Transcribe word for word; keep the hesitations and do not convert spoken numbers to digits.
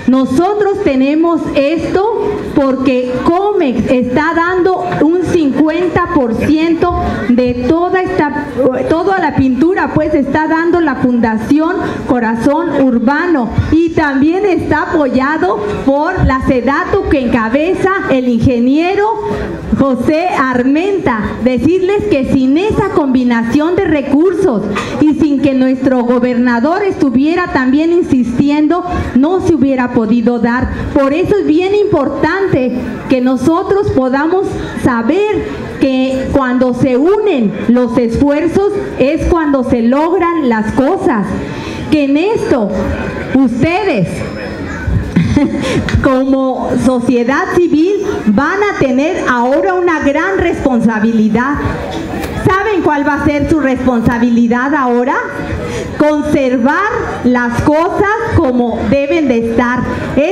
Nosotros tenemos esto porque Comex está dando un cincuenta por ciento de toda esta, toda la pintura, pues está dando la Fundación Corazón Urbano, y también está apoyado por la SEDATU que encabeza el ingeniero José Armenta. Decirles que sin esa combinación de recursos y sin que nuestro gobernador estuviera también insistiendo, no se hubiera podido dar. Por eso es bien importante que nosotros podamos saber que cuando se unen los esfuerzos es cuando se logran las cosas. Que en esto ustedes como sociedad civil van a tener ahora una gran responsabilidad. ¿Saben cuál va a ser su responsabilidad ahora? Conservar las cosas como deben de estar.